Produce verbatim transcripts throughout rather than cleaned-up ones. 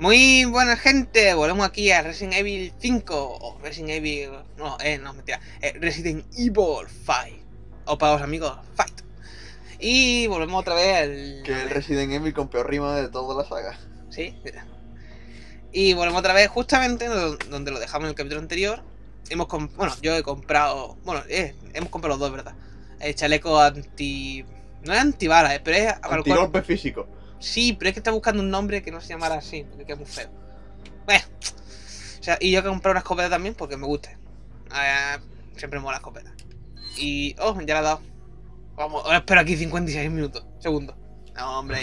Muy buena gente, volvemos aquí a Resident Evil cinco o Resident Evil... no, eh, no, mentira, eh, Resident Evil cinco o para los amigos, Fight. Y volvemos otra vez al... Que el Resident Evil con peor rima de toda la saga. Sí, mira. Y volvemos otra vez justamente donde lo dejamos en el capítulo anterior. Hemos comp... Bueno, yo he comprado... Bueno, eh, hemos comprado los dos, ¿verdad? El chaleco anti... No es antibalas, eh, pero es... Antigolpe cual... físico. Sí, pero es que está buscando un nombre que no se llamara así, porque es muy feo. Bueno, o sea, y yo he comprado una escopeta también porque me gusta. Eh, siempre me mola la escopeta. Y... Oh, ya la he dado. Vamos, ahora espero aquí cincuenta y seis minutos. Segundo. No, hombre.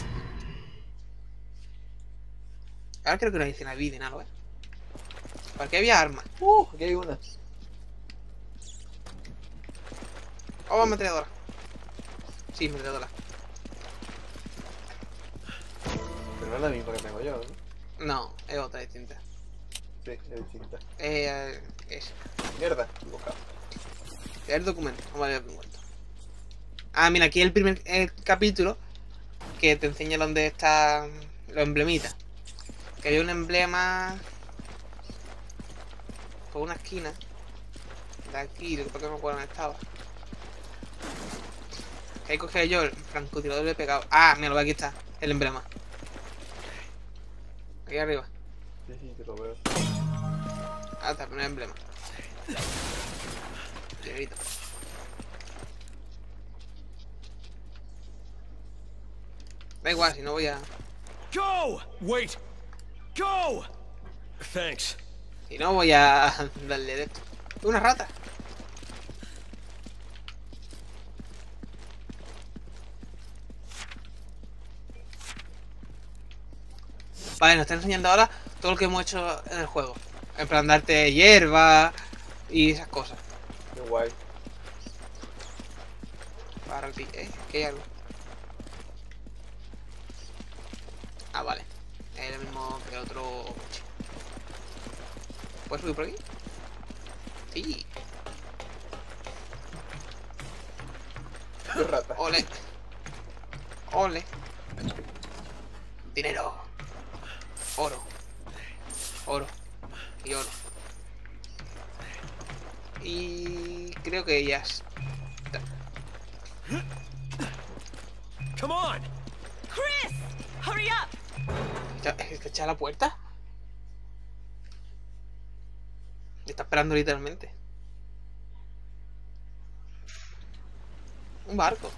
Ahora creo que no hay una vida, ¿no? ¿Eh? ¿Por qué había armas? Uh, aquí hay una. Oh, ametralladora. Sí, ametralladora. Pero no es la misma que tengo yo, ¿no? No, es otra distinta. Sí, es distinta. Eh, es. Mierda, equivocado. El documento, vamos a ver el documento. Ah, mira, aquí el primer el capítulo que te enseña dónde está los emblemitas. Que hay un emblema por una esquina de aquí, creo que no me acuerdo dónde estaba. Que ahí cogí yo el francotirador y le he pegado. Ah, mira, aquí está el emblema. Aquí arriba. Sí, sí, te lo veo. Ah, está, el emblema. Dinerito. Da igual, si no voy a... Go! Wait! Go! Thanks. Si no voy a darle de esto. Una rata. Vale, nos está enseñando ahora todo lo que hemos hecho en el juego. En plan, darte hierba y esas cosas. Qué guay. Para ti, ¿eh? ¿Qué hay algo? Ah, vale. Es lo mismo que otro coche. ¿Puedes subir por aquí? Sí. Qué rata. Ole. Ole. Dinero. Oro. Oro. Y oro. Y creo que ya está. Come on! Chris! Hurry up! ¿Está echada la puerta? Me está esperando literalmente. Un barco.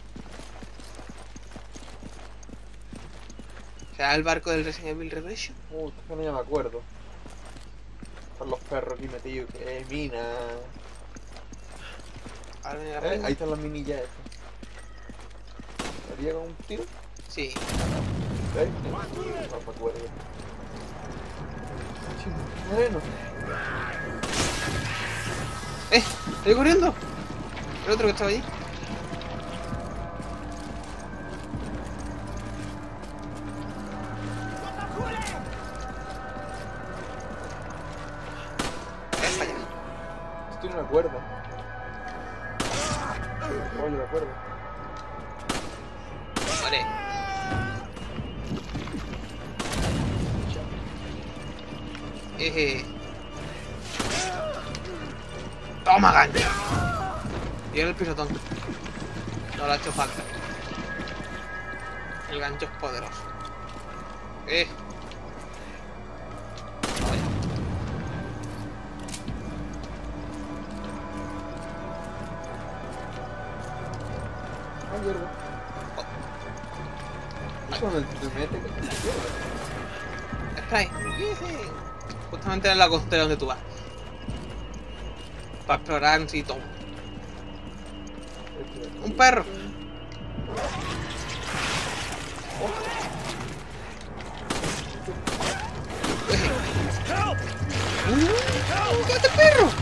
¿Será el barco del Resident Evil Revelation? Uh, esto no ya me acuerdo. Están los perros aquí metidos, que hay mina. Ahora viene la Eh, reina. ahí están las minillas estas. ¿Haría con un tiro? Sí. ¿Eh? No me acuerdo. Bueno. ¡Eh! ¡Estoy corriendo! El otro que estaba allí. Es para allá. Estoy en una cuerda. Oye, la cuerda. Vale. Eje. Toma, gancho. Y ahora el pisotón. No le ha hecho falta. El gancho es poderoso. Eh. Vaya. Ah, mierda. Eso donde te mete que te mierda. Spray. Justamente en la costera donde tú vas. Para explorar y todo. Un perro. ¡Uh! ¡Quédate perro!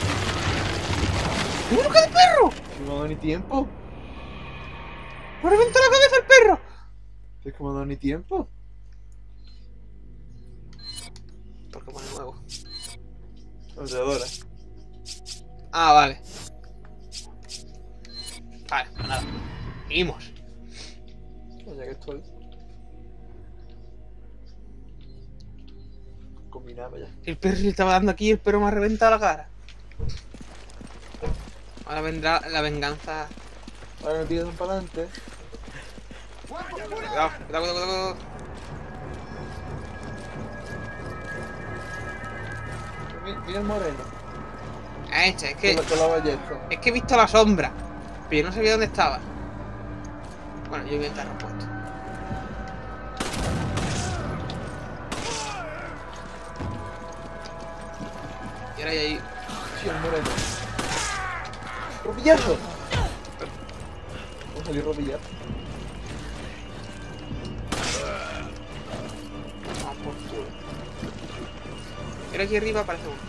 ¡Uh, quédate perro! No me ha dado ni tiempo. ¡Me reventó la cabeza el perro! Es que me ha dado ni tiempo. Pokémon nuevo. Ametralladora. Ah, vale. Vale, pues nada. Seguimos. Ya que estoy. Combinado ya. El perro le estaba dando aquí y el perro me ha reventado la cara. Ahora vendrá la venganza. Ahora me tiran para adelante. Cuidado, cuidado, cuidado, cuidado. Mira, mira el moreno. Ah, este, es que. Con la, con la ballesta. Es que he visto la sombra. Pero yo no sabía dónde estaba. Bueno, yo voy a estar repuesto. Y ahora hay ahí. Sí, el moreno. ¡Ropillazo! ¿Cómo salió ropillazo? Vamos por culo. Y ahora aquí arriba aparece uno.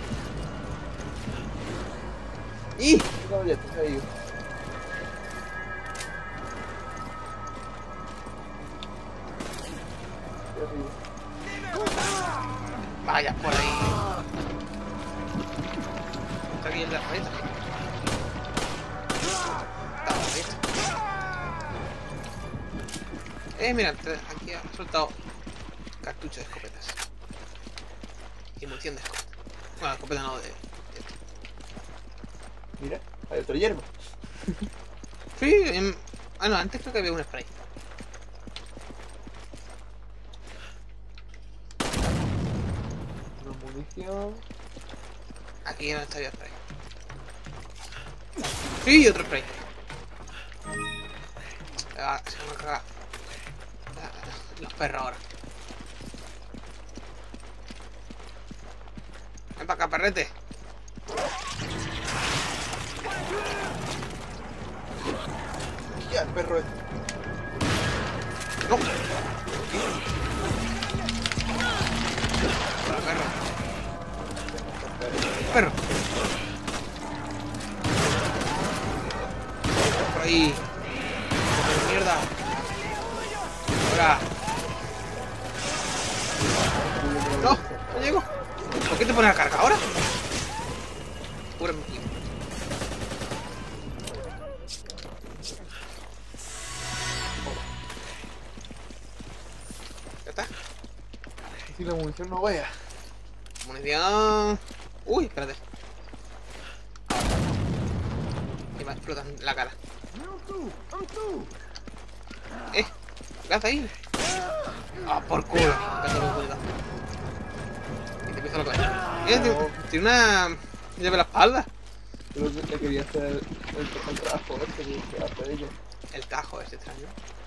¡Y! La ballesta se ha ido. Vaya, por ahí. Está aquí en la pared. Está la pared. Eh, mira, aquí ha soltado cartucho de escopetas. Y munición de escopeta. Bueno, escopeta no, de... de... Mira, hay otra hierba. Sí, em... ah no, antes creo que había un spray. Una munición. Aquí no está el spray. Sí, otro spray. Ah, se me ha cagado. Ah, los perros ahora. Ven para acá, perrete. Ya, el perro este. No. Perro. Perro. Por ahí. Mierda. Ahora. No, no llego. ¿Por qué te pones a cargar ahora? Pura mentira. ¿Ya está? Si la munición no vea. Munición. Uy, espérate. Y me explotan la cara. Eh, ¿qué haces ahí? Ah, por culo. Espérate, con cuidado. Y te empiezo la cabeza. Eh, tiene, tiene una llave en la espalda. Creo que le quería hacer el, el, el trabajo este que hace ella. El tajo es extraño.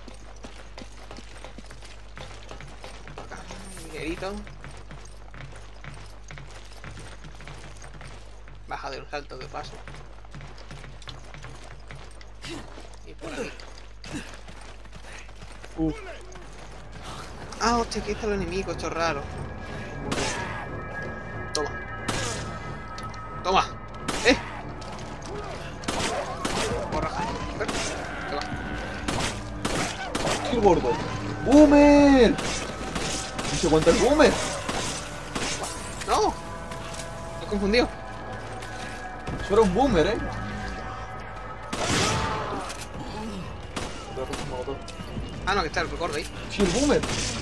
Por acá, ligerito. Baja de un salto que paso. Y por aquí. Uh, Ah, hostia, aquí está el enemigo, esto es raro. Toma. Toma. Eh. Borraja. Ven. Toma. ¡Qué gordo! ¡Boomer! ¿Y se aguanta el boomer? No. Lo he confundido. Eso era un boomer, eh. Otra vez se mató. Ah, no, que está el recorte ahí. ¡Sí, el boomer!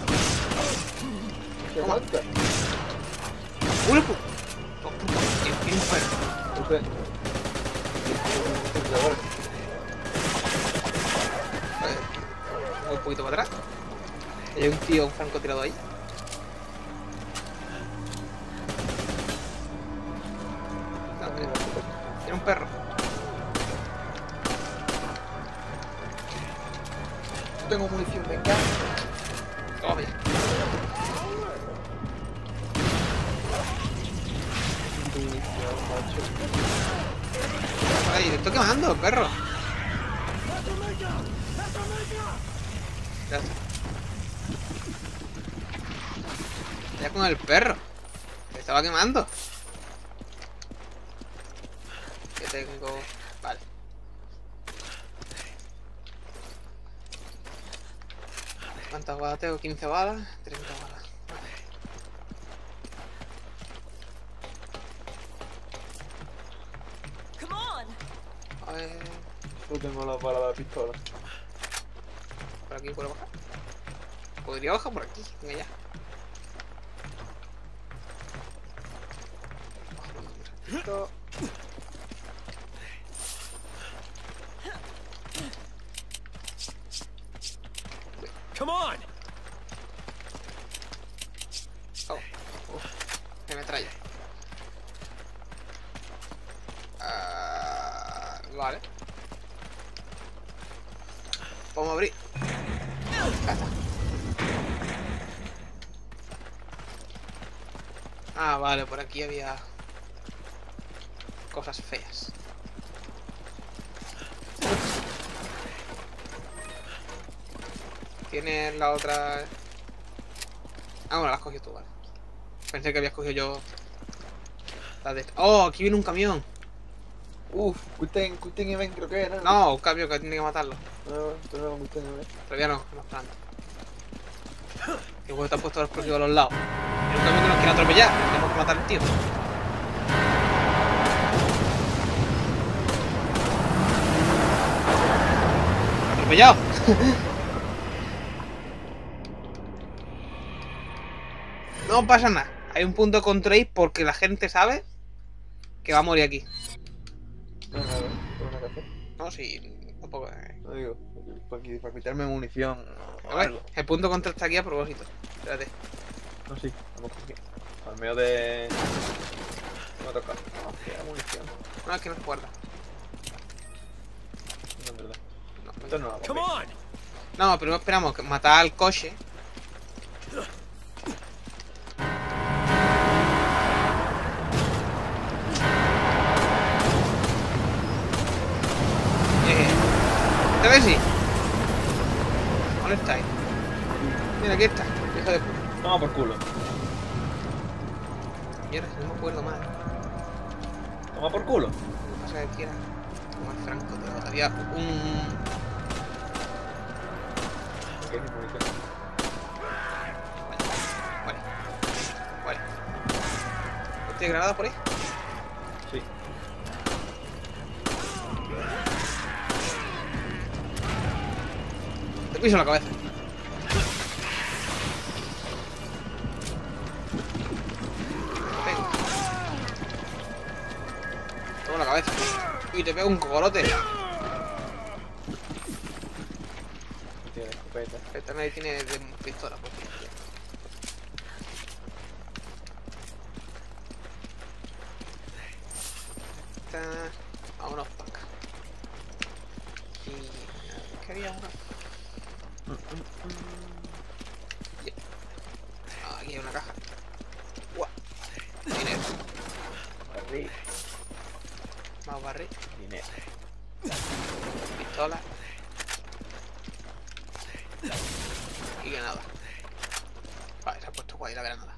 Se Toma. aguanta. ¡Una pu! Dos putas. Y un perro. Usted. Un poquito para atrás. Hay un tío, un francotirador ahí. No, que- Era un perro. Yo tengo munición de acá. Toma bien. Munición, macho. Ay, te estoy quemando, perro. Ya está. Ya con el perro. Me estaba quemando. Que tengo... Vale. ¿Cuántas balas tengo? quince balas. treinta balas. Vale. Come on. A ver... Yo tengo la bala de la pistola. ¿Por aquí puedo bajar? Podría bajar por aquí. Venga ya. poquito. Come on! Oh, uf, me metralla. Ah, vale. Vamos a abrir. Ya está. Ah, vale, por aquí había cosas feas. Tienes la otra... Ah, bueno, la has cogido tú, vale. Pensé que habías cogido yo la de... ¡Oh! Aquí viene un camión. Uf, Kuten, Kuten Even creo que era. No, un camión que tiene que matarlo. No, esto no era Kuten Even. Todavía no, más planta. Que bueno, te ha puesto los explosivos a los lados. Es un camión que nos quiere atropellar. Tenemos que matar al tío. ¡Atropellado! No pasa nada. Hay un punto de control porque la gente sabe que va a morir aquí. No, no, no, no, no, café. No, sí, tampoco. eh. No digo, para, qui- para quitarme munición o A ver, algo. el punto de control está aquí a propósito. Espérate. No, sí, vamos aquí. Al medio de. No me toca. No, queda munición. No, es que no se guarda. No, es verdad. No, Esto no lo hago. Come on! no, primero esperamos que matar al coche. Eh, ¿Te ves? Sí. ¿Dónde estáis? Mira, aquí está. Hijo de puta. Toma por culo. Mierda, no me acuerdo más. Toma por culo. Lo que pasa es que era más franco, tío. Había un... ¿Qué es munición? Vale. Vale. ¿Tiene granada por ahí? Sí. Te piso la cabeza. Venga. Toma la cabeza. Y te pego un cocorote. No tiene escopeta. Esta nadie tiene de pistola, por cierto. Esta... Vámonos para acá. Y... ¿Qué haría uno? Ya. Ah, aquí hay una caja. Guau. Dinero. Barril. Más barril. Dinero. Pistola. Y granada. Vale, se ha puesto guay la granada.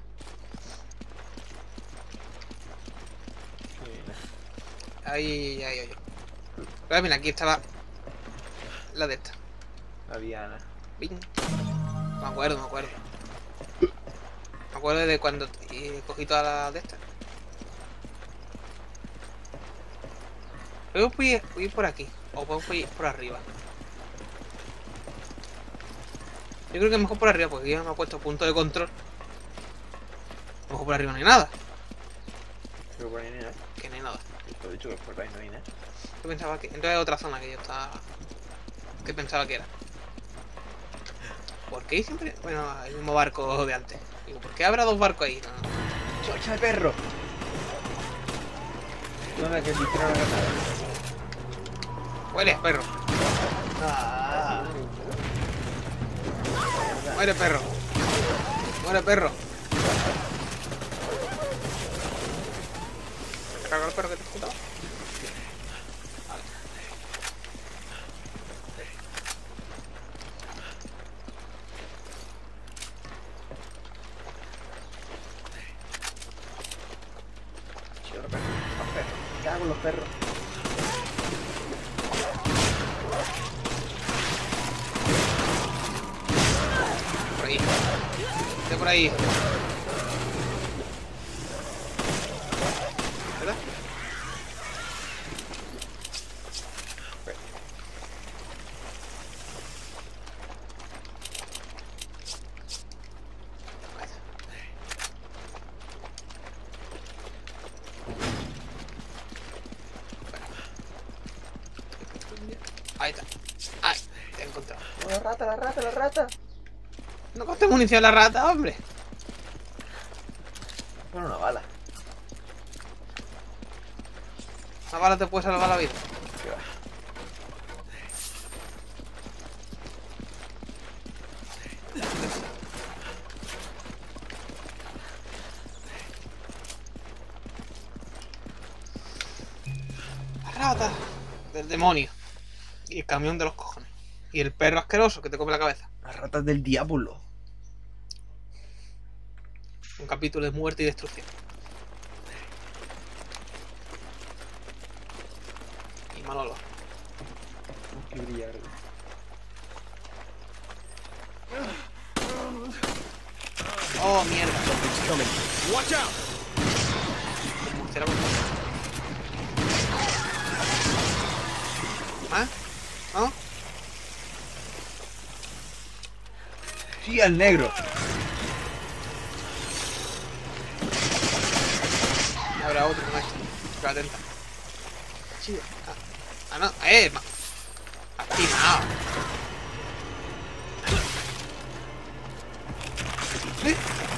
Dinero. Ahí, ahí, ahí. Pero mira, aquí estaba la de esta. La Diana. Bing. Me acuerdo, me acuerdo. Me acuerdo de cuando eh, cogí toda la de estas. Luego fui, fui por aquí. O podemos ir por arriba. Yo creo que mejor por arriba porque ya me ha puesto punto de control. Mejor por arriba no hay nada. Pero por ahí no hay nada. Que no hay nada. Te he dicho que por ahí no hay nada. Yo pensaba que... Entonces hay otra zona que yo estaba... Que pensaba que era. ¿Por qué siempre...? Bueno, el mismo barco de antes. Digo, ¿por qué habrá dos barcos ahí? No. ¡Chocha de perro! No me que si quiero una granada. Huele, perro. Ah. Muere, perro. Muere, perro. ¿Te cargó el perro que te juntaba? Vale. Chido, perro. Los perros. Me cago en los perros. Por ahí. De por ahí. ¿Verdad? la rata, la rata. No coste munición la rata, hombre. Con una bala. Una bala te puede salvar la vida. ¿Qué va? La rata del demonio. Y el camión de los cojones. Y el perro asqueroso que te come la cabeza. Las ratas del diablo. Un capítulo de muerte y destrucción. Y mal olor. Qué brillar. Oh, mierda. Something's coming. Watch out! El murciélago. ¿Ah? ¿No? Sí, al negro. Habrá otro con esto. Pero atenta. Sí. Ah, ah no. Eh, ma. Activado. ¿Sí?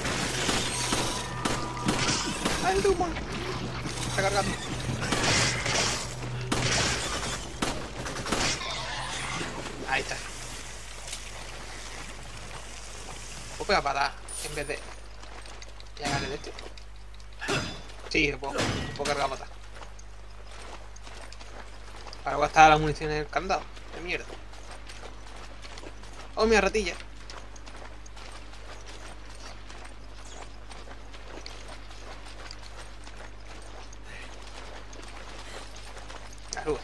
¡Ah, el humo! Está cargando. Ahí está. Puedo pegar patada en vez de llegarle de este. Sí, puedo, puedo cargar patada. Para gastar la munición en el candado. De mierda. Oh, mira, ratilla. Arruga.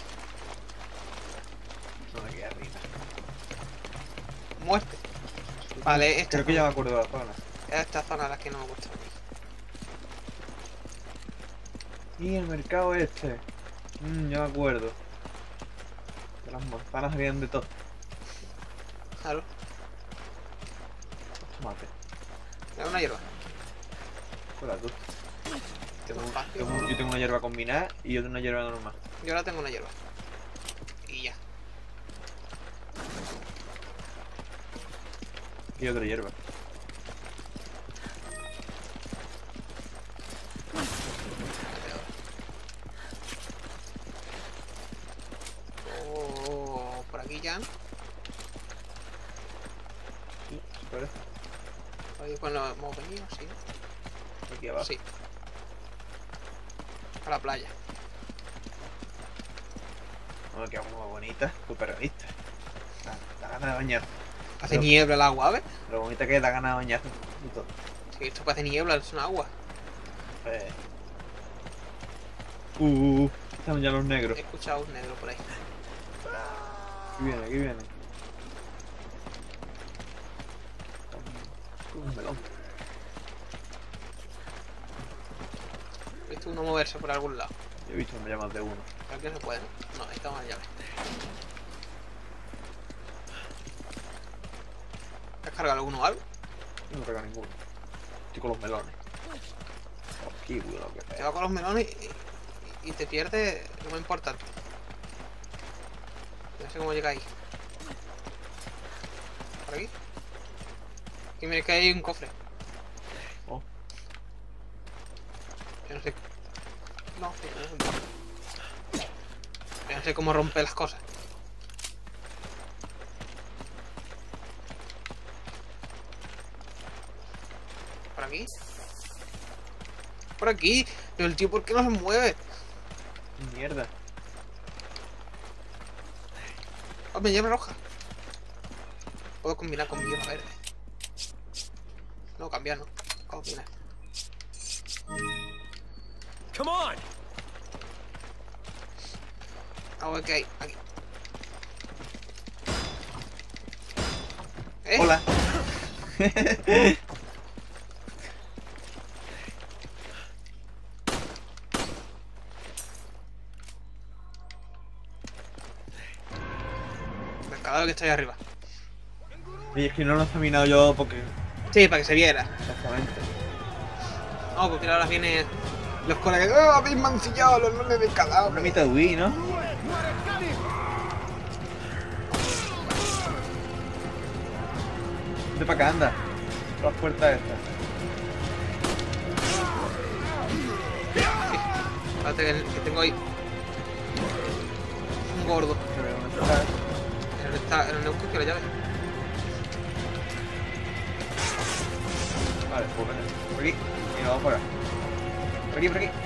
No me queda arriba. Muerte. Vale, esta Creo que ya me acuerdo de la zona. esta zona es la que no me gusta. Y el mercado este. Mmm, ya me acuerdo. Que las manzanas habían de todo. Claro. Tomate. Es una hierba. Hola tú. Tengo Tengo- espacio. tengo- yo tengo una hierba combinada y yo tengo una hierba normal. Yo ahora tengo una hierba. Y ya. Y otra hierba. Oh, por aquí ya. Sí, ¿se parece? Ahí cuando hemos venido, sí. Aquí abajo. Sí. A la playa. Oh, qué agua más bonita. Súper realista. Da, da ganas de bañar. Hace Pero- niebla el agua, ¿ves? Lo bonita que es, da ganas de bañar y todo. Sí, esto parece niebla, es un agua. Eh. Uh, uh, uh, están ya los negros. He escuchado un negro por ahí. Aquí viene, aquí viene. Un melón. He visto uno moverse por algún lado. Yo he visto ya más de uno. Pero aquí no se puede, ¿no? No, ahí está una llave. ¿Has cargado alguno o algo? No me pega ninguno. Estoy con los melones. Oh, kiwi, lo que Te sea. va con los melones y, y- y te pierdes lo más importante. No sé cómo llega ahí. ¿Por aquí? Aquí mira que hay un cofre. Oh. Yo no sé. No, sí, no es un cofre. Yo no sé cómo romper las cosas. ¿Por aquí? Por aquí. Pero el tío, ¿por qué no se mueve? Mierda. Oh, me lleva roja. Puedo combinar con mi hierba verde. No, cambiar no. Combinar. Come on! Ah, ok, aquí. ¿Eh? Hola. Mercado que está ahí arriba. Oye, es que no lo he examinado yo porque. Sí, para que se viera. Exactamente. No, porque ahora vienen los colegas. ¡Oh, habéis mancillado los nombres del Una cadáver! mitad de Wii, ¿no? Vete para acá, anda. Por las puertas estas. Espérate que, que tengo ahí un gordo. Pero ¿dónde está? En el, está, en el neuco que la llave. Vale, pues ven. Por aquí. Y nos vamos por acá. Por aquí, por aquí.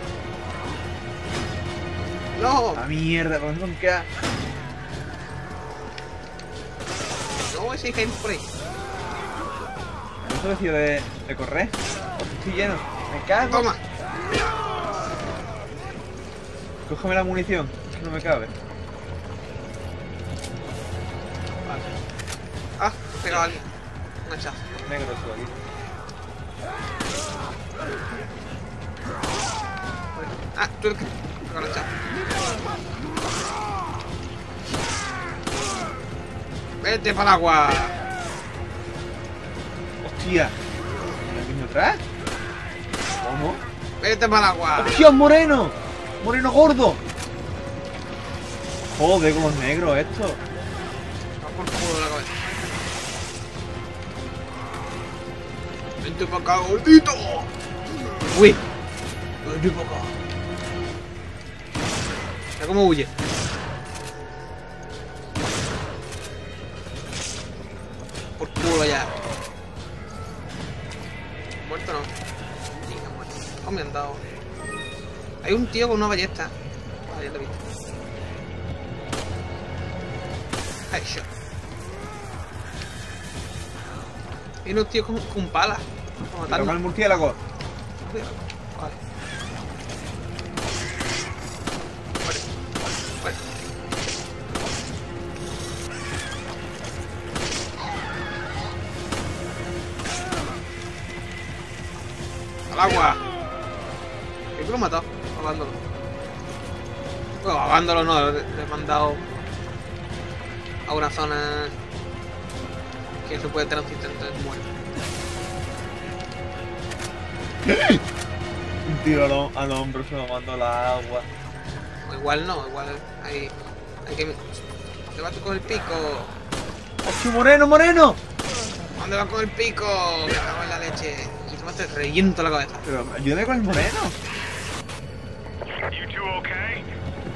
¡No! ¡Ah, mierda! ¿Por dónde queda? No, ese hay por ahí. ¿Eso decido de, de correr? Porque estoy lleno. Me cago. Toma. Cógeme la munición. Es que no me cabe. Vale. Ah, he pegado a alguien. Un hachazo. Negro eso de aquí. Ah, tú eres que... Pegado el hachazo. Vete para el agua. ¡Hostia! ¿Me vino atrás? ¿Cómo? Vete para el agua. ¡Hostia, un moreno! ¡Moreno gordo! Joder, como es negro esto. Va por culo de la cabeza. Vente para acá, gordito. Uy. Vente para acá. Mira cómo huye. Por culo ya. ¿Muerto o no? Sí, que ha muerto. Oh, me han dado. Hay un tío con una ballesta. Ah, ya lo he visto. Headshot. Hay unos tíos con, con palas. Para Toca matarlo. el murciélago. Vale. Muere. Muere. Al agua. ¿Qué lo he matado? Ahogándolo. Bueno, ahogándolo no, le, le he mandado a una zona que se puede transitar, entonces muere. Un tiro al, hom- al hombro se lo mando al agua. O igual no, igual hay, hay que... ¿Dónde vas tú con el pico? ¡Hostia, moreno, moreno! ¿Dónde vas con el pico? Me cago en la leche. Y te te reviento la cabeza. Pero ayúdame con el moreno. You two okay?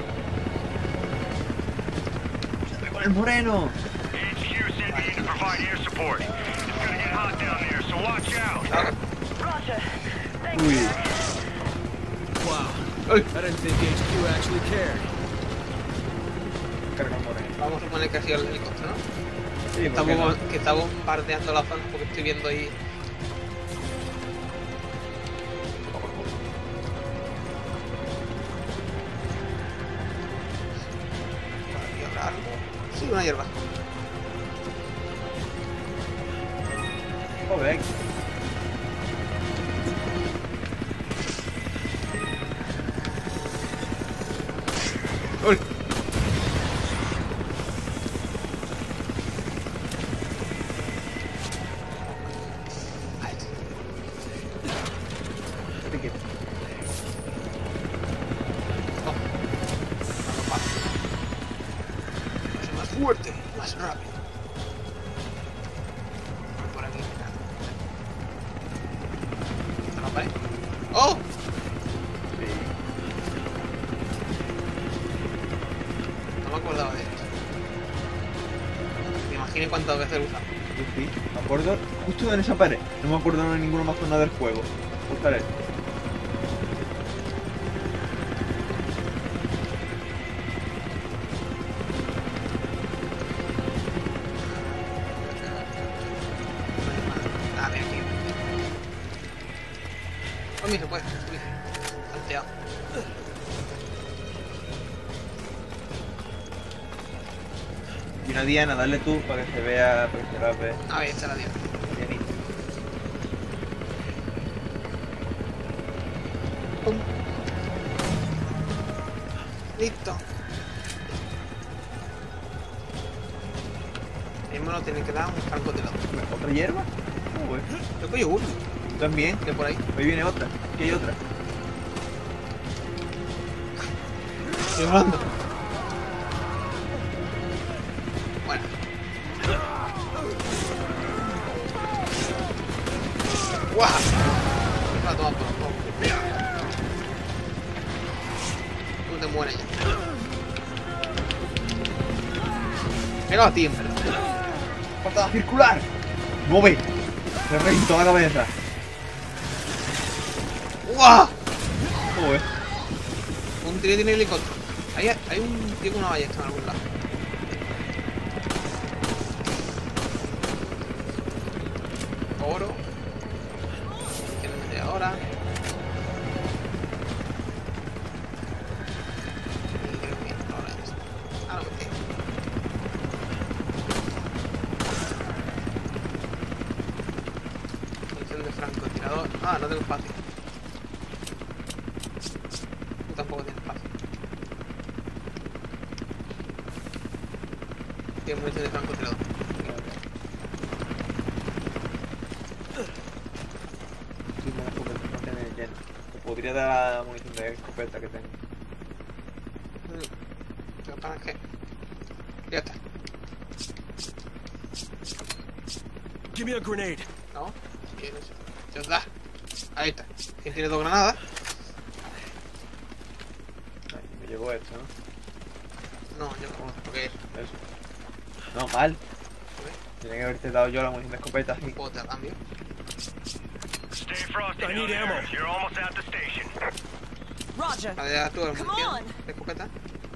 Ayúdame con el moreno. H Q sent me in to provide air support. It's gonna get hot down there, so watch out. Ah, Roger. Thank Uy. you. Wow. Ay. I didn't think H Q actually cared. Carga el moreno. Vamos a suponer que ha sido el helicóptero, ¿no? Sí, ¿por qué Estamos, no? que está bombardeando la zona porque estoy viendo ahí. Por aquí habrá algo. Sí, una hierba. Joder. ¡Uy! Ahí está. Este que- Oh. No pasa. Es más fuerte, más rápido. Por aquí, mira. ¿Está la pared? ¡Oh! Sí. No me acordaba de esto. Me imagino cuántas veces lo usaba. Yo sí. Me acuerdo justo en esa pared. No me acuerdo de ninguna más zona del juego. Buscaré. Ah, mira aquí. Oh, mira, se puede subir. Salteado. Y una diana, dale tú para que se vea, para que se la vea. Ah, ahí está la diana. Dianita. Pum. Listo. Mismo nos tienen que dar un francotirador. ¿Otra hierba? Uy. Yo cojo uno, También. de por ahí. Ahí viene otra. Aquí hay otra. Estoy volando. Bueno. ¡Guau! Va a tomar por poco. Tú te mueres ya. Pegado a ti, en verdad. ¡Patada circular! ¡Mueve! ¡Me reventó la cabeza! ¡Guau! Joder. Un tío tiene helicóptero. Hay, hay un tío con una ballesta en algún lado. Oro. Que me mete ahora. Y creo que ahora ya está. Ah, lo metí. Munición de francotirador. Ah, no tengo espacio. Tú tampoco tienes espacio. Tiene munición de francotirador. Sí, me la escopeta no tiene lleno. Te podría dar la munición de escopeta que tengo. Lo que pasa es que... Ya está. Give me a grenade. No, quieres. Ya está. Ahí está. ¿Quién tiene dos granadas? Ay, me llevo esto, ¿no? No, yo no. Porque Eso. No, mal. Tiene que haberte dado yo la munición de escopeta así. puedo te la cambio. Stay frosty I down need there. ammo. You're almost at the station. Roger. La de tú, la Come munición on. de escopeta.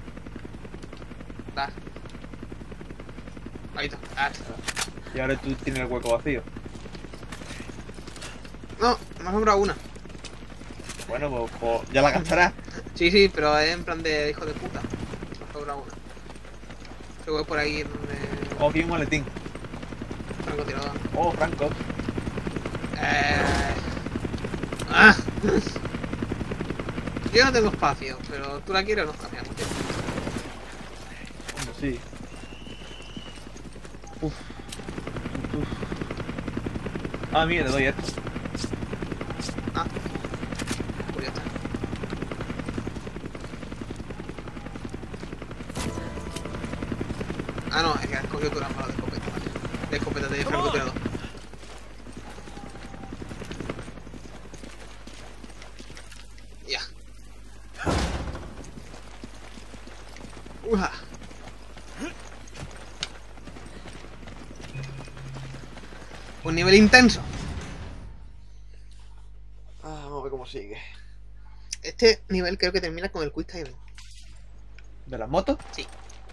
Da. Ahí está. Ah, está. Y ahora tú tienes el hueco vacío. No, me ha sobrado una. Bueno, pues, pues ya la gastarás. Sí, sí, pero es en plan de hijo de puta. Me ha sobrado una. Que voy por ahí donde... Oh, aquí hay un maletín. francotirador. Oh, Franco. Eh... Ah. Yo no tengo espacio, pero tú la quieres o nos cambiamos, tío. Hombre, sí. Uf. Uf. Ah, mira, le doy esto. Ah. Pues ya está. Ah, no, es que has cogido tu las balas de escopeta, vale. De escopeta de francotirador. Ya. Uja. Un nivel intenso. Ah, vamos a ver cómo sigue. Este nivel creo que termina con el Quick Time. ¿De las motos? Sí.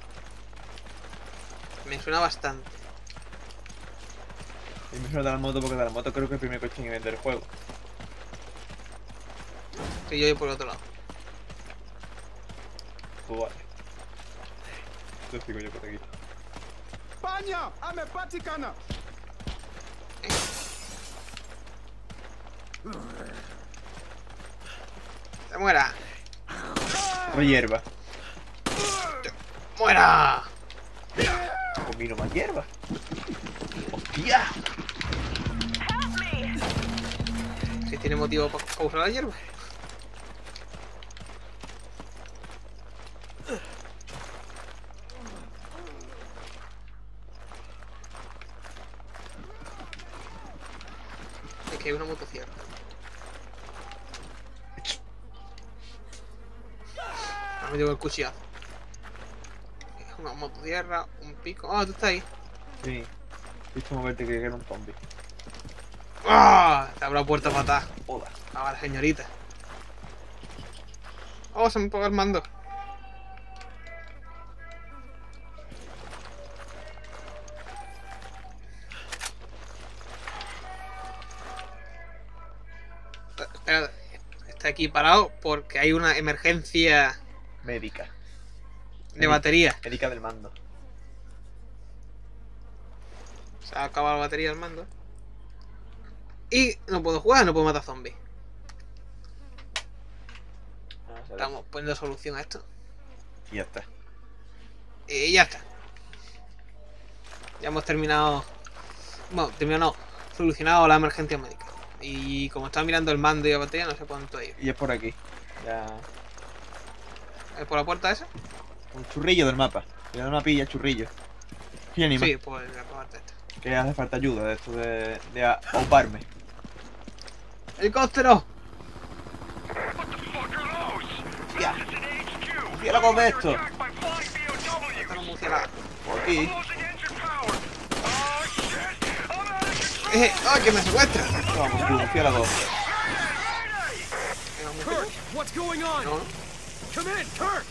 Me suena bastante. Y me suena de las motos porque de las motos creo que es el primer coche nivel del juego. Que yo voy por el otro lado. Pues vale. Yo sigo yo por aquí. Panya, ame patikana. ¡Se muera! No hierba. ¡Muera! Combino más hierba. ¡Hostia! Help me. Si tiene motivo para usar la hierba. Es que hay una motosierra. Me llevo el cuchillazo. Es una motosierra, un pico. Ah, tú estás ahí. Sí. Visto moverte que era un zombie. ¡Ah! Te abro la puerta para atrás. Joda. A la señorita. Oh, se me apagó el mando. Espera, está aquí parado porque hay una emergencia Médica. de batería. Médica del mando. Se ha acabado la batería del mando. Y no puedo jugar, no puedo matar zombies. Ah, se ve. Estamos poniendo solución a esto. Y ya está. Y ya está. Ya hemos terminado. Bueno, terminado no. Solucionado la emergencia médica. Y como estaba mirando el mando y la batería, no sé cuánto hay. Y es por aquí. Ya. ¿Es por la puerta esa? Un churrillo del mapa. Le da una pilla churrillo. Y anima. Sí, pues la parte esta. Que hace falta ayuda de esto de, de auparme. ¡Helicóptero! What the fuck are those? Ya. This is an H Q. Murciélagos de estos. Attacked by flying B O Ws. Están murciélagos. Por aquí. Losing engine power. Oh shit! I'm out of control. ¡Eh! ¡Ay, que me secuestra! Vamos, tú, murciélago. Venga, Kirk, murciélago. what's going on? No, Come in, Kirk.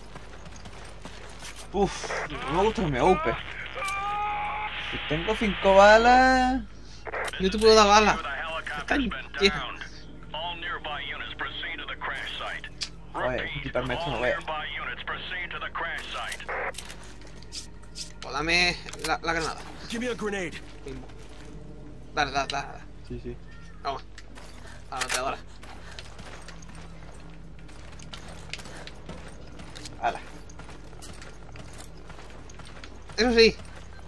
Uf, no me gusta que me upe. Si tengo cinco balas. yo te puedo dar balas. The helicopter's Están been llenas. downed. All nearby units proceed to the crash site. Joder, Repeat, quitarme esto, no all veo. nearby units proceed to the crash site. Pues dame la, la granada. Give me a grenade. Mismo. Dale, dale, dale. dale. Sí, sí. Vamos. A la bateadora. Ala. Eso sí.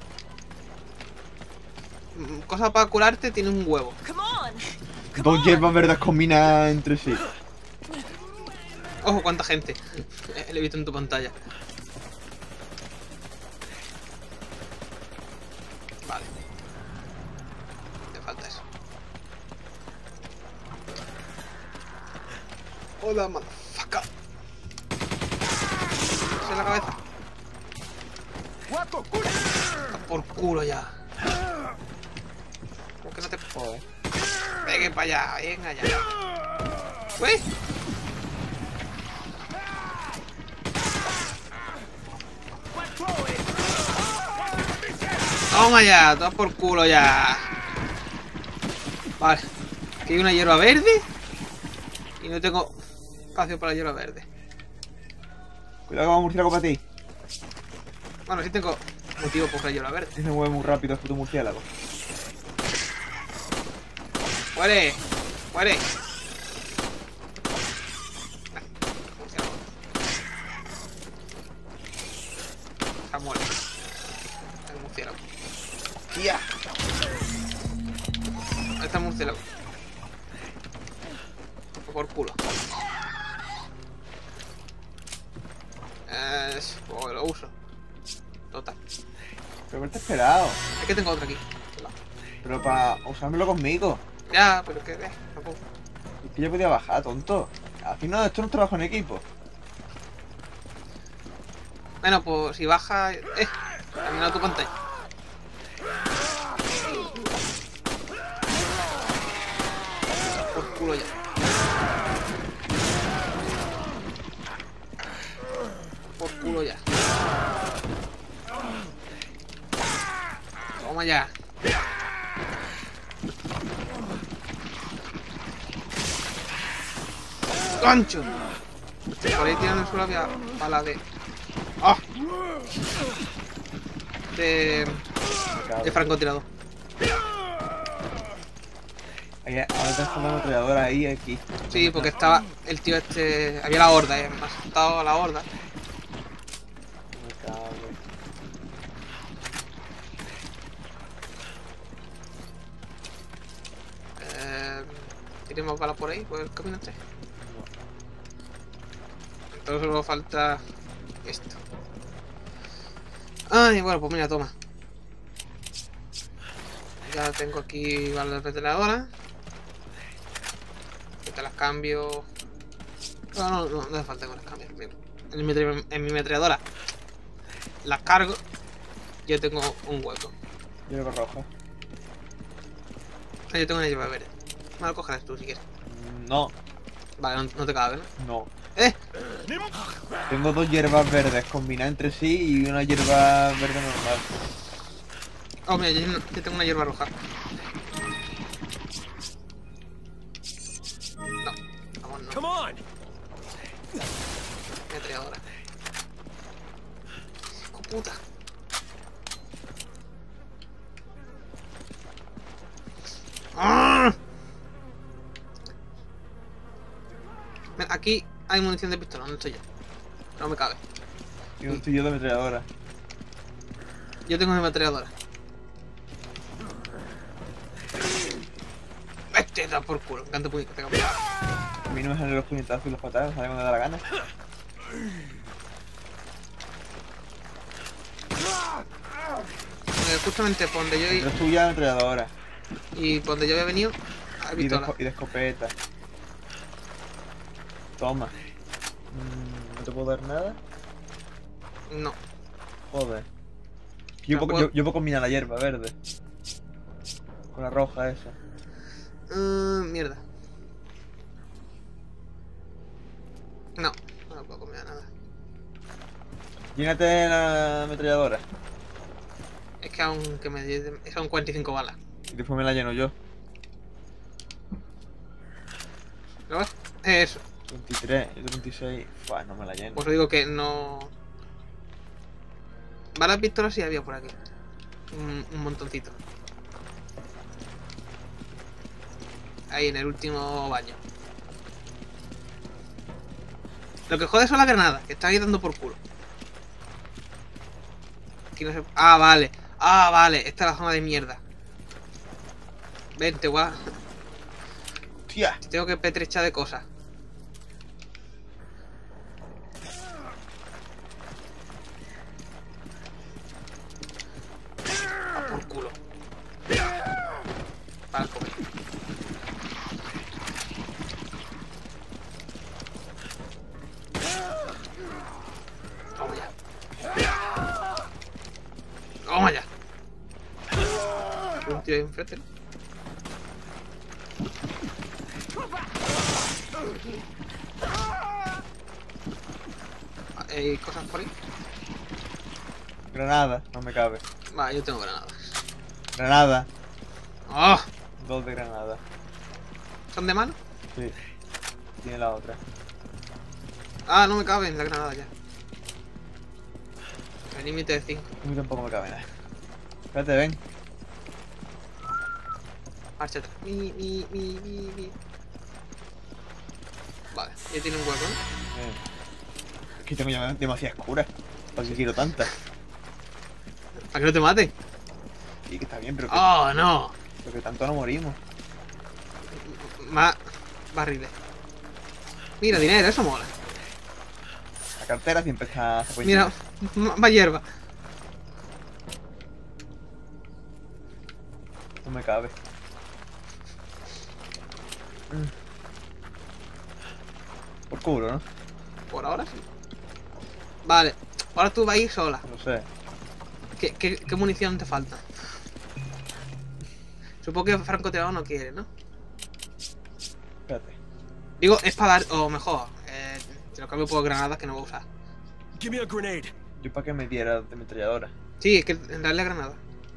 mm, Cosa para curarte tiene un huevo. Come on. Come Dos on. hierbas verdes combinadas entre sí. Ojo, cuánta gente. Eh, Lo he visto en tu pantalla. Vale. Me falta eso. Hola, motherfucker. Se la cabeza. Guaco, culo. Ah, por culo ya. ¿Por qué no te Joder. pegues para allá? Venga ya. Uy. Toma ya, toma por culo ya. Vale. Aquí hay una hierba verde. Y no tengo espacio para la hierba verde. Cuidado que va un murciélago para ti. Bueno, sí tengo motivo por la hierba verde. Se mueve muy rápido el puto murciélago. ¡Muere! ¡Muere! Ah, murciélago. Se muere. El murciélago. ¡Tía! Ahí está el murciélago. Por culo. Eh, pues lo uso. Total. Pero haberte esperado. Es que tengo otro aquí. Pero para usármelo conmigo. Ya, pero que eh, tampoco. Es que yo podía bajar, tonto. Al final esto no es trabajo en equipo. Bueno, pues si baja. Eh, termina tu pantalla. Por culo ya. Por culo ya. Toma ya. ¡Gancho! Por ahí tiran el suelo había bala de. ¡Ah! De. De francotirador. Ahí, ahora te está dando ametralladora ahí, aquí. Sí, porque estaba el tío este. Había la horda, eh. Me ha asustado la horda. Me cago en- Eh, ¿Tiremos balas por ahí? ¿Por el camino tres? Entonces solo falta esto. Ay, bueno, pues mira, toma. Ya tengo aquí balas de ametralladora. Que te las cambio. No, no, no, no hace falta que me las cambie. En mi, metre- en mi ametralladora las cargo. Yo tengo un hueco. Hierba roja. Ah, yo tengo una hierba verde. Me lo cogerás tú si quieres. No, Vale, no, no te cabe, ¿no? no. ¡Eh! Tengo dos hierbas verdes combinadas entre sí y una hierba verde normal. Oh, mira, yo, yo tengo una hierba roja. No, vamos, no. Come on. Ametralladora. ¡Hijo puta! ¡Ah! Mira, aquí hay munición de pistola, no estoy yo. No me cabe. Y no estoy yo de ametralladora. Yo tengo mi ametralladora. Este da por culo, me encanta puñet- te cago. A mí no me salen los puñetazos y los patadas, sale cuando da la gana. Eh, justamente por donde yo Pero es tuya ametralladora. y por donde yo había venido Hay Y de, pistola. esco- y de escopeta. Toma. Mm, ¿No te puedo dar nada? No. Joder. Yo, No puedo, puedo. yo, yo puedo combinar la hierba verde. Con la roja esa. Uh, mierda. No, no puedo comer nada. Llénate la ametralladora. Es que aún que me son cuarenta y cinco balas. Y después me la lleno yo. ¿Lo ves? Eso. veintitrés, yo veintiséis. Fua, no me la lleno. Pues os digo que no. Balas pistolas sí había por aquí. Un, un montoncito. Ahí en el último baño. Lo que jode son las granadas, que están ahí dando por culo. Aquí no se... Ah, vale. Ah, vale. Esta es la zona de mierda. Vente, guau. ¡Hostia! Tengo que petrechar de cosas. Ah, por culo. Para comer. Toma ya. Toma ya. Un tío ahí enfrente, ¿no? ¿Hay cosas por ahí? Granada, no me cabe. Vale, yo tengo granadas. Granada. ¡Oh! Dos de granada. ¿Son de mano? Sí. Tiene la otra. Ah, no me caben la granada ya. El límite de cinco. A mí tampoco me cabe nada. Espérate, ven. Marcha atrás. Mi, mi, mi, mi, mi. Vale, ya tiene un hueco, ¿no? Eh. Es que tengo ya demasiadas curas. ¿Para qué quiero tantas? Para que no te maten. Sí, que está bien, pero que, ¡Oh, no! pero que tanto no morimos. Más barriles. Mira, dinero, eso mola. La cartera siempre está... Mira, m- más hierba. No me cabe. Mm. Por culo, ¿no? Por ahora sí. Vale, ahora tú vas a ir sola. No sé. ¿Qué, qué, qué munición te falta? Supongo que francotirador no quiere, ¿no? Espérate. Digo, es para dar, o mejor, eh, te lo cambio por granadas que no voy a usar. Give me a grenade. Yo para que me diera de ametralladora. Sí, es que en darle granada.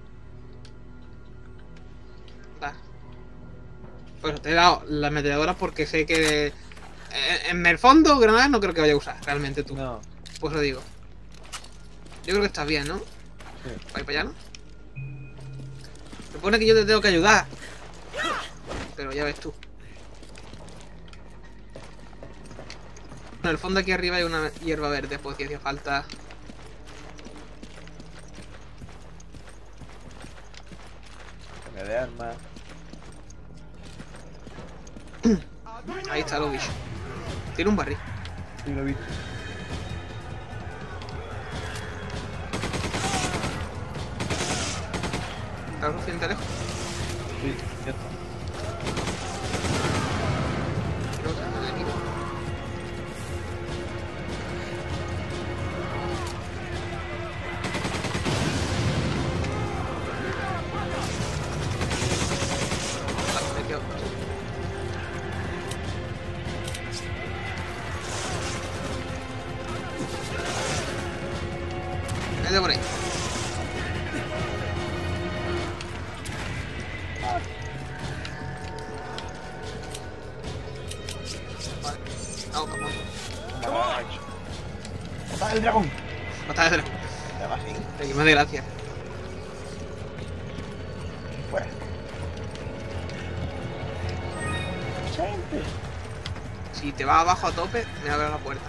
Va. Pues te he dado la ametralladora porque sé que... eh, en el fondo, granadas no creo que vaya a usar, realmente tú. No. Pues lo digo. Yo creo que estás bien, ¿no? Sí. ¿Para ir para allá, no? Se supone que yo te tengo que ayudar. Pero ya ves tú. En el fondo aquí arriba hay una hierba verde, pues si hacía falta. Cambia de arma. Ahí está los bichos. Tiene un barril. Sí, lo he visto. ¿Está lo suficiente lejos? Sí, ya está. Creo que está aquí. Vale, me quedo. Vete por ahí. Vale. Vamos, vamos. Toma, macho. ¡Mata el dragón! Batalla de la... Ya va así. Aquí más de gracia. Fuera. Mucha gente. Si te vas abajo a tope, me abre la puerta.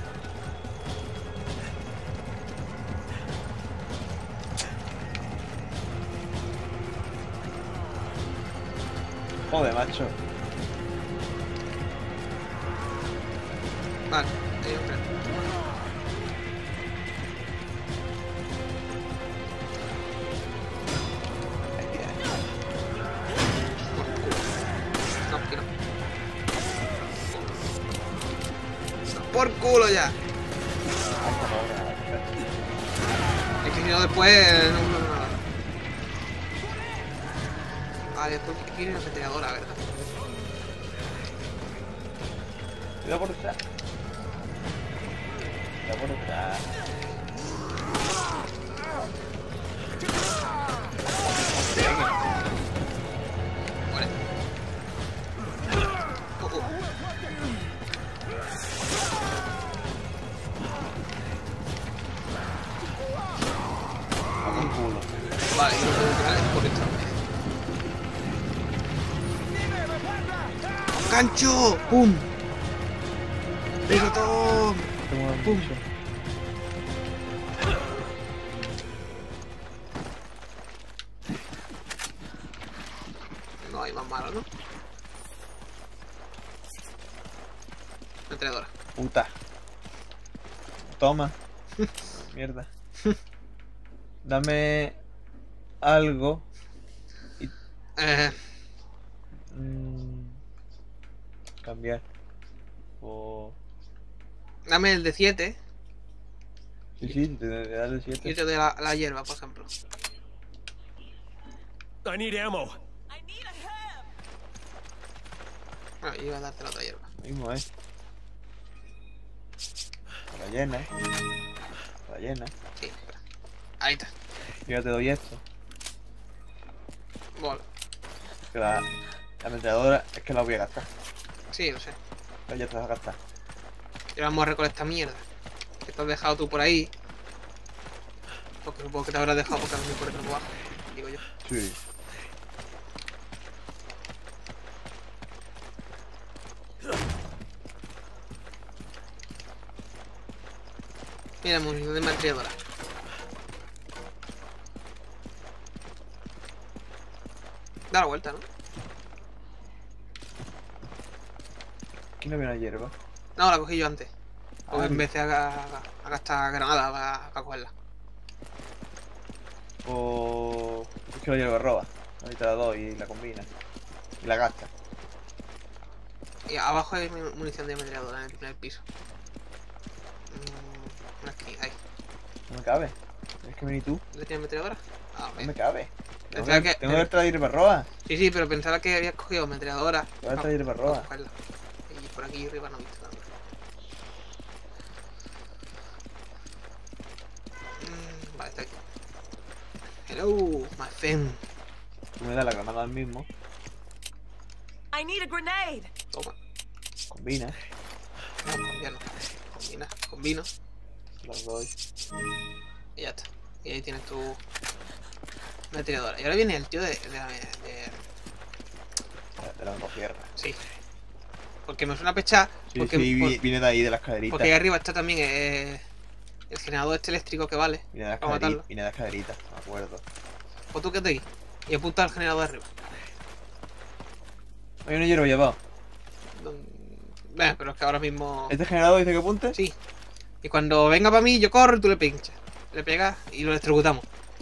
Joder, macho. Vale, ahí entra. Ahí tiene. por culo ya! Es que si no después no uso nada. Ah, después viene la metralladora, ¿verdad? Cuidado por detrás. Cuidado por detrás. Vale. Oh, oh. Vamos un culo. Vale, y lo tengo que tirar por esta vez. ¡Gancho! ¡Pum! ¡Pisotón! Tengo un Pum. bicho. No hay más malo, ¿no? Metralladora. Puta. Toma. Mierda. Dame algo. Eh, Mm, cambiar. O... dame el de siete Sí, sí, te te das el y siete. te doy la, la hierba, por ejemplo. I need ammo. I need a hand. Bueno, yo iba a darte la otra hierba. Mismo, eh. La llena. La llena. Sí, espera. Ahí está. Yo ya te doy esto. Bola. Que la, la ametralladora es que la voy a gastar. Sí, lo sé. Pero ya te vas a gastar. Y ahora vamos a recoger esta mierda que te has dejado tú por ahí. Porque supongo que te habrás dejado porque has venido por detrás abajo. Digo yo. Sí. Mira, munición de metralladora. Da la vuelta, ¿no? Aquí no había una hierba. No, la cogí yo antes. Porque Ah, en vez de a, a- a gastar granada para, para cogerla. O... Es que la hierba roba. Ahorita la doy y la combina. Y la gasta. Y abajo hay mu- munición de ametralladora en el primer piso. Mm, aquí, ahí. No me cabe. Tienes que venir tú. ¿Le tienes ametralladora? Ah, No bien. me cabe. Tengo Pensaba que, que- tengo que verte la hierba roba. Sí, sí, pero pensaba que habías cogido ametralladora. Tengo que verte la hierba para roba. cogerla. Y por aquí arriba no he visto nada. Mm, vale, está aquí. Hello, my friend. Tú me das la granada al mismo. I need a grenade. Toma. Combina. No, ya no. Combina, combino. Las doy. Y ya está. Y ahí tienes tu metralladora. Y ahora viene el tío de... de, la- de- De la motosierra. sí. Porque me suena a pechar. Sí, porque, sí, por- vi- viene de ahí, de las caderitas. porque ahí arriba está también eh, el generador este eléctrico que vale. Viene de las para caderitas. matarlo. Viene de las caderitas, me acuerdo. Pues tú quédate ahí. Y apunta al generador de arriba. Hay una hierba llevado. Don- Bueno, pero es que ahora mismo... ¿Este generador dice que apunte? Sí. Y cuando venga para mí, yo corro y tú le pinchas. Le pegas y lo electrocutamos.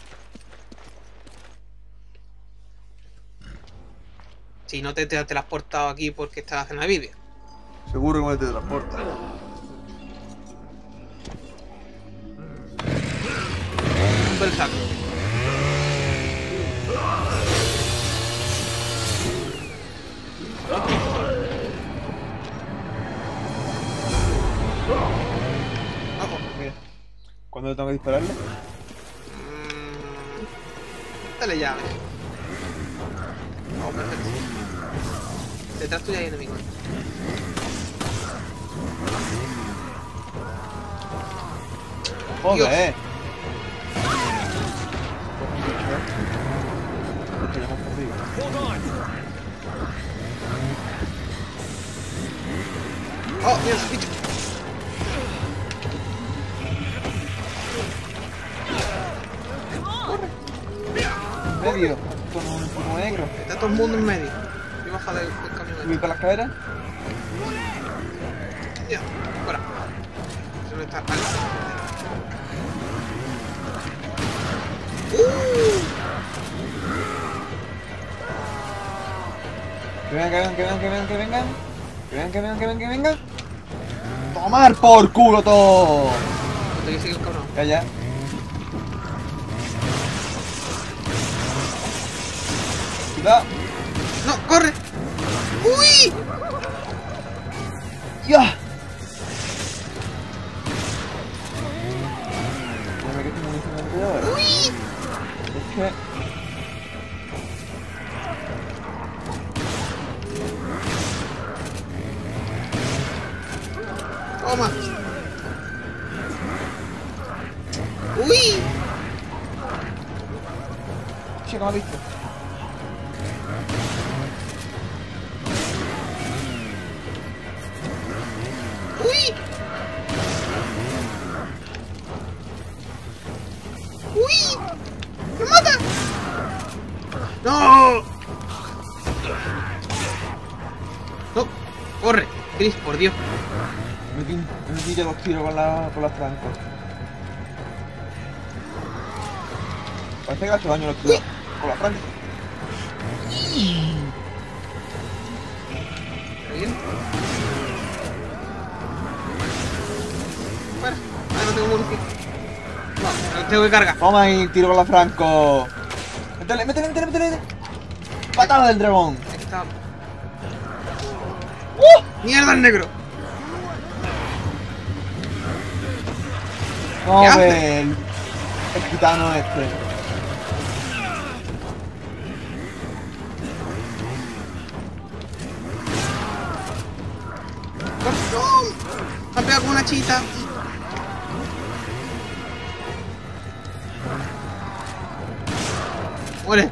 Si no te, te, te la has portado aquí porque estás haciendo el vídeo. Seguro que me teletransporta. Rompe el saco. Ojo. Mira. ¿Cuándo tengo que dispararle? Mm, dale llave. Oh, perfecto. Detrás tuya hay enemigos. ¡Joder! Esto ya hemos perdido. Hold on. Oh, mira ese bicho. Medio. Con un tipo negro. Está todo el mundo en medio. Yo bajo del, del camión. Subir para las caderas. Ya, fuera. Eso no está mal. Que vengan, que vengan, que vengan, que vengan. Que vengan, que vengan, que vengan, que vengan. ¡Tomar por culo todo! Te que sigue el cabrón. Ya, ya. Cuidado. ¡No! ¡Corre! ¡Uy! ¡Ya! Ya me quedé sin munición de ahora. ¡Uy! Es que... ¡Toma! ¡Uy! Che, no me ha visto. ¡Uy! ¡Uy! ¡Me mata! ¡No! ¡No! ¡Corre! Chris, por Dios. Me di, me di ya dos tiros con la, con la franco. Parece que ha hecho daño los tiros con la franco. ¿Está bien? Bueno, ahora no tengo munición. No, no tengo que cargar. Toma ahí, tiro con la franco. Métele, métele, métele, métele. Patada del dragón. Aquí está. ¡Uh! ¡Mierda el negro! No, ¿Qué ve, hace? el, el gitano este. ¡No! Me ha pegado con una chita. ¡Muere!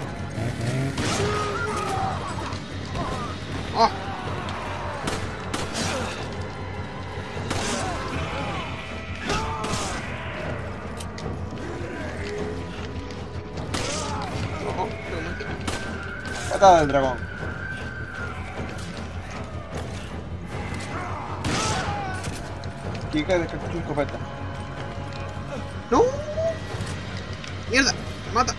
¡Oh! Ojo, pero no quiero. Patada del dragón. Kika de su escopeta. ¡No! ¡Mierda! ¡Me mata!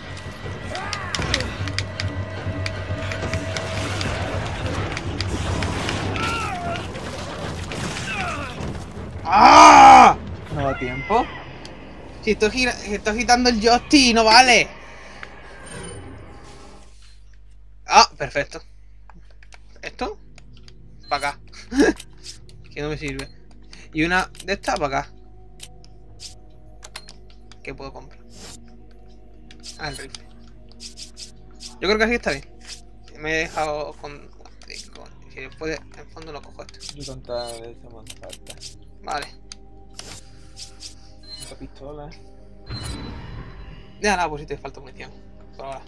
¡Ah! No da tiempo. Si estoy, gira si estoy agitando el joystick, no vale. Ah, perfecto. ¿Esto? Para acá. Que no me sirve. Y una de estas para acá. ¿Qué puedo comprar? Ah, el rifle. Yo creo que así está bien. Me he dejado con... con si después en fondo lo cojo esto. Yo tanta de esa más falta. Vale. Esta pistola. Ya nada, pues si te falta munición. Por ahora.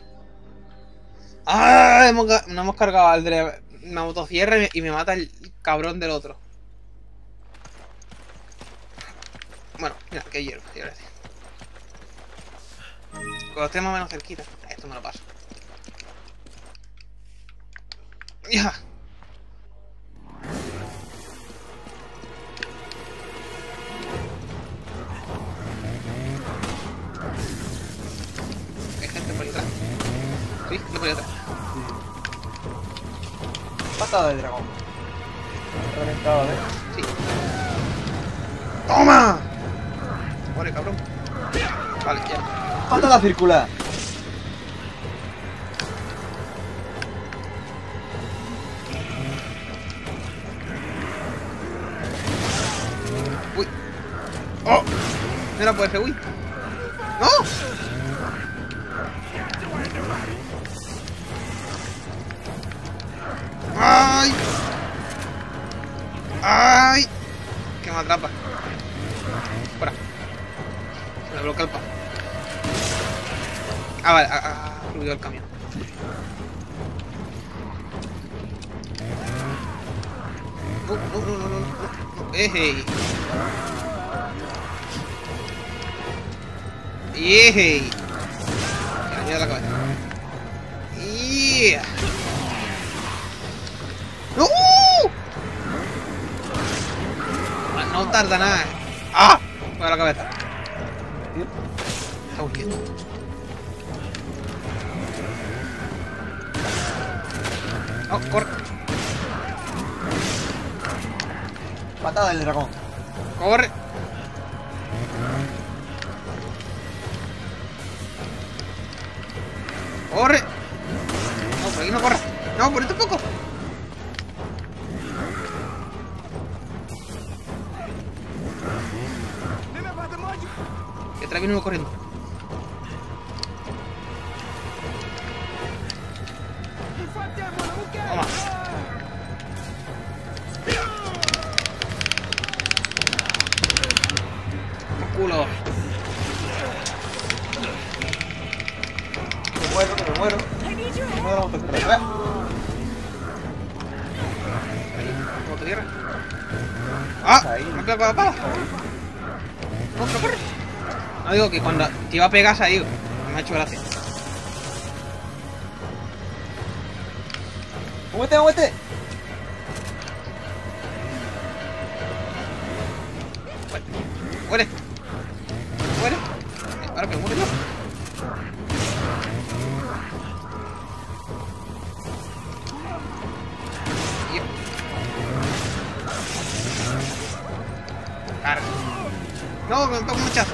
¡Ah! Hemos, no hemos cargado al de la motosierra y me, y me mata el cabrón del otro. Bueno, mira, que hierba, ya decir. Cuando esté más o menos cerquita. Esto me lo paso. ¡Ya! ¿Hay gente por ahí atrás? Sí, no por ahí atrás. Patada del dragón. Reventado, ¿eh? Sí. ¡Toma! Vale, cabrón. Vale, ya. Patada circular. Uy. ¡Oh! No era por ese, uy. ¡No! ¡Ay! ¡Ay! Que me atrapa. Fuera. Se me bloquea el paso. Ah, vale, ha ah, ah, subido el camión. No, no, no, no, no, no, no. ¡Ejey! ¡Ejey! Que me mira la cabeza. ¡Yeah! ¡No! No tarda nada. ¡Ah! Para la cabeza. Está huyendo. Oh, corre. Patada del dragón. ¡Corre! ¡Corre! No, por aquí no corre. No, por esto poco. Que trae uno corriendo. Toma. Por culo. Me muero, que me muero. I need your Me help. muero la motocarrera. ¿Cómo te tierra? ¡Ah! Ahí. ¡Me ha pegado la pala! ¡No, pero corre! No, digo que cuando te iba a pegar ahí, me ha hecho gracia. ¡Muévete, muévete! ¡Muere! ¡Muere! Ahora que muere yo. Tío. Carga. No, me pego un hachazo.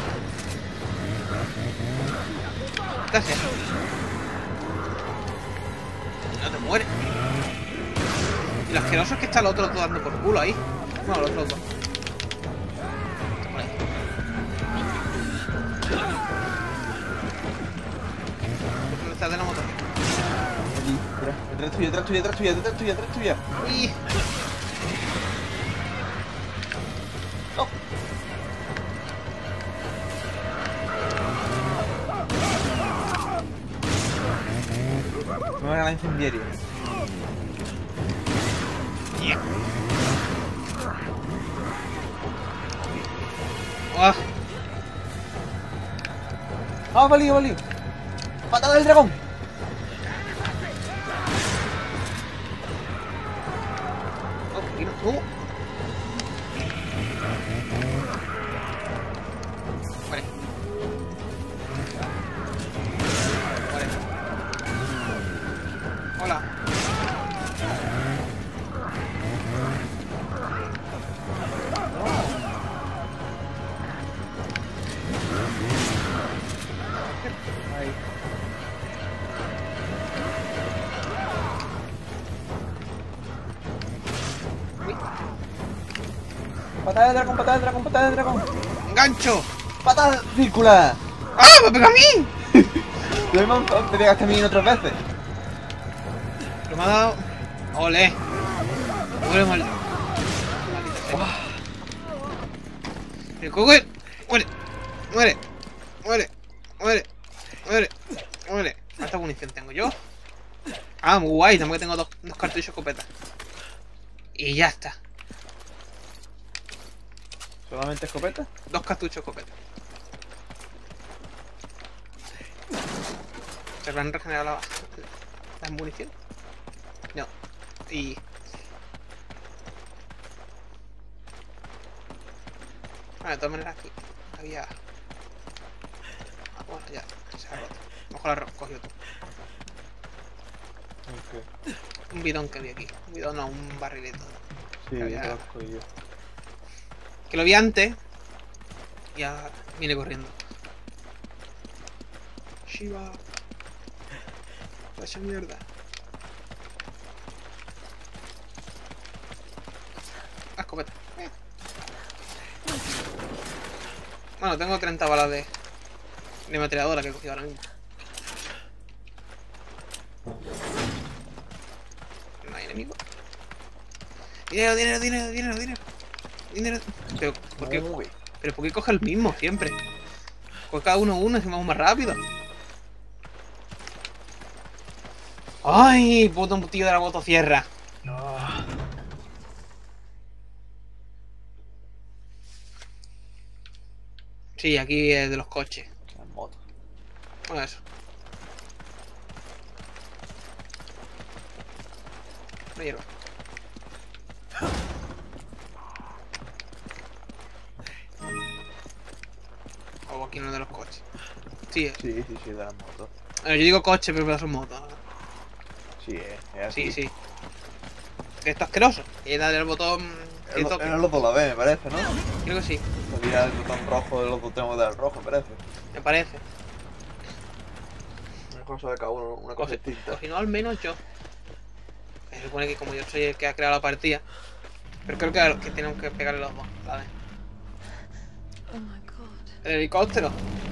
Gracias. No te mueres. Y lo asqueroso es que está el otro todo dando por culo ahí. No, los otros dos. Por ahí. ¿Dónde está de la moto? Allí, mira, detrás tuya, detrás tuya, detrás tuya, detrás tuya, detrás tuya. Y... No. Me van a la incendiaria. Yeah. ¡Ah! ¡Ah, valió, valió! ¡Patada del dragón! Oh, y no, no. Muere. Muere. Hola. Ahí. Uy. Patada del dragón, patada del dragón, patada del dragón. ¡Engancho! ¡Patada circular! ¡Ah! ¡Me pega a mí! Lo mismo te pegaste a mí otras veces. Lo me ha dado. ¡Ole! Muere mal. El coco. Muere. Muere. Muere. Muere. Muere. Muere. ¿Cuánta munición tengo yo? Ah, muy guay. También tengo dos, dos cartuchos de escopeta. Y ya está. ¿Solamente escopeta? Dos cartuchos de escopeta. ¿Se van a regenerar la- las municiones? No. Y... Bueno, de todas maneras aquí había... Ah, bueno, ya, se ha roto. A lo mejor la has cogido tú. Ok. Un bidón que había aquí. Un bidón, no, un barrilito. Sí, Ya, ya. lo conozco yo. Que lo vi antes. Y ya viene corriendo. Shiva. Vaya mierda. Ah, escopeta. Eh. Bueno, tengo treinta balas de... de metralladora que he cogido ahora mismo. No hay enemigo. Dinero, dinero, dinero, dinero, dinero. Dinero. Pero, ¿por qué? Muy bien. Pero ¿por qué coge el mismo siempre? Coge cada uno uno y vamos más rápido. ¡Ay! Puto tío de la motosierra. Sí, aquí es de los coches. Las motos. Bueno, eso. No hierba. O aquí uno de los coches. Sí, eh. Sí, sí, sí, de las motos. Bueno, yo digo coche, pero son motos. Sí, es, es así. Sí, sí. Esto es asqueroso. Y darle al botón Que En, toque. en los dos la ve, me parece, ¿no? Creo que sí, Sería el botón rojo, los dos tenemos que dar el rojo, me parece. me parece. Una cosa de cada uno, una O cosa si, distinta. o si no, al menos yo. Se supone que como yo soy el que ha creado la partida. Pero creo que, que tenemos que pegarle los dos, ¿sabes? Oh my god. El helicóptero.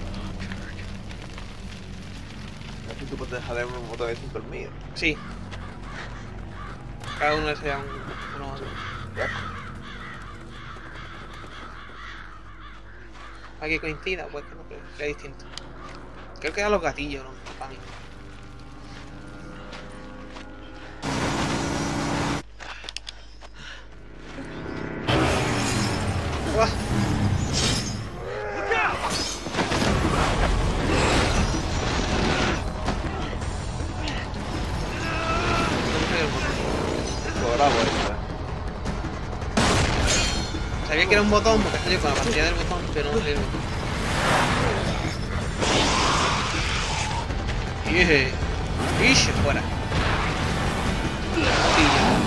Así tú puedes dejar de un botón distinto el mío. Sí. Cada uno sea un, uno otro. Ya. Para que coincida, pues que no, que sea distinto. Creo que eran los gatillos, ¿no? Para mí. ¡Guau! Lo grabo esto, eh. Sabía que era un botón porque salió con la pantalla del botón, pero no salía el botón. ¡Ije! ¡Ije! ¡Fuera! Gatilla.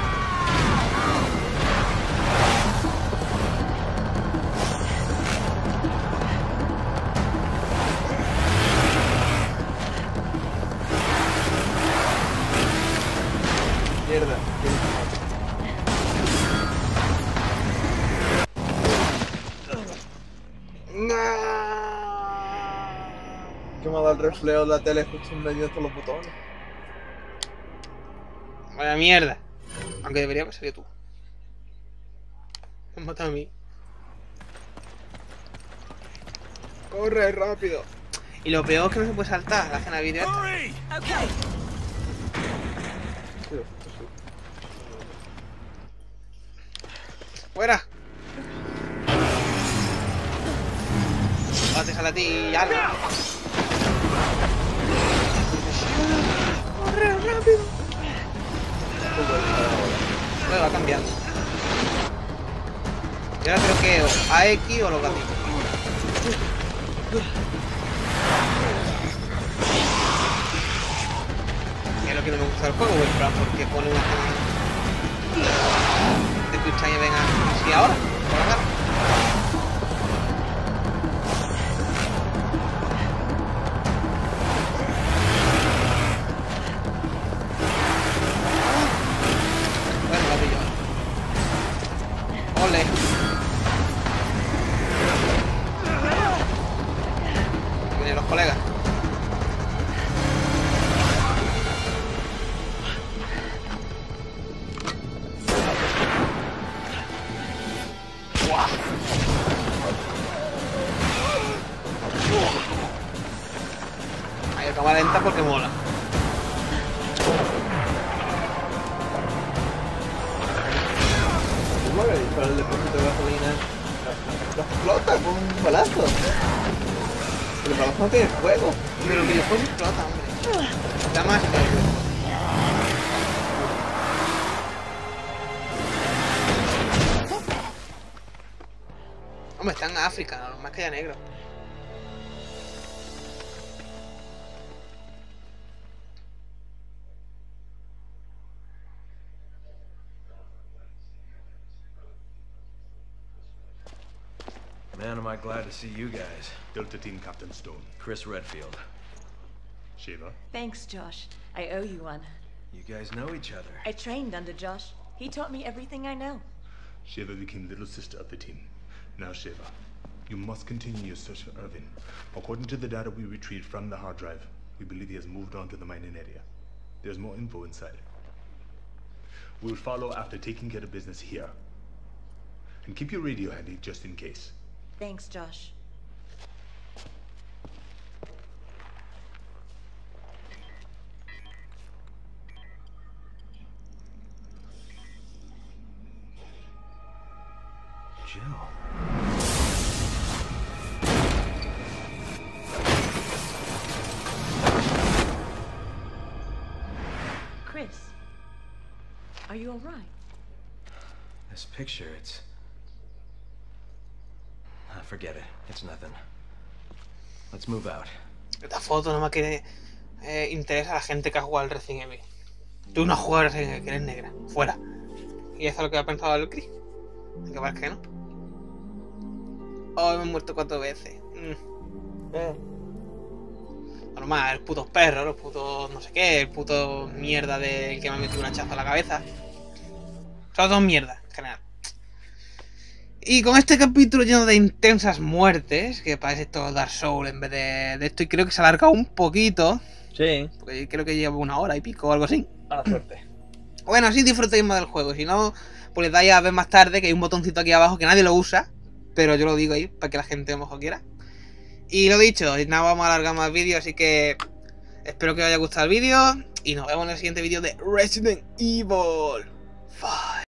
Mierda. ¿Qué me ha dado el reflejo de la tele justo en medio de todos los botones? Vaya mierda. Aunque debería haber salido tú. Me has matado a mí. Corre rápido. Y lo peor es que no se puede saltar la escena de vídeo esta. Hurry! Okay. Tío, esto sí. ¡Fuera! Ahora te sale a ti y ya. ¡Corre rápido! Bueno, va cambiando. Yo ahora creo que o A X o los gatillos. Que es lo que no me gusta del juego, en plan, porque pone una escena de que usted venga así ahora, por la cara. Bueno, lo pillo. Ole. Vienen los colegas. Ahí a cámara lenta porque mola. Bueno, y para el depósito de gasolina lo explota con un balazo. Pero el balazo no tiene fuego. Pero el videojuego explota, hombre. Da más que... Hombre, está en África, no más que haya negro. Man, am I glad to see you guys. Delta Team Captain Stone. Chris Redfield. Shiva. Thanks, Josh. I owe you one. You guys know each other. I trained under Josh. He taught me everything I know. Shiva became little sister of the team. Now, Shiva, you must continue your search for Irvin. According to the data we retrieved from the hard drive, we believe he has moved on to the mining area. There's more info inside. We will follow after taking care of business here. And keep your radio handy just in case. Thanks, Josh. Jill. Chris, are you all right? This picture, it's... Ah, forget it. It's nothing. Let's move out. Esta foto nomás que eh, interesa a la gente que ha jugado al Resident Evil. Tú no has jugado al Resident Evil, que eres negra. Fuera. Y eso es lo que ha pensado el Chris. Aunque parece que no. Oh, me he muerto cuatro veces. Mm. Eh. Normal, el puto perro, los putos no sé qué, el puto mierda del que me ha metido un hachazo a la cabeza. Son dos mierdas, en general. Y con este capítulo lleno de intensas muertes, que parece esto Dark Souls en vez de, de esto, y creo que se ha alargado un poquito, Sí, porque creo que lleva una hora y pico o algo así. a la suerte. Bueno, así disfrutéis más del juego, si no, pues le dais a ver más tarde que hay un botoncito aquí abajo que nadie lo usa, pero yo lo digo ahí para que la gente a lo mejor quiera. Y lo dicho, nada, vamos a alargar más vídeos, así que espero que os haya gustado el vídeo y nos vemos en el siguiente vídeo de Resident Evil cinco.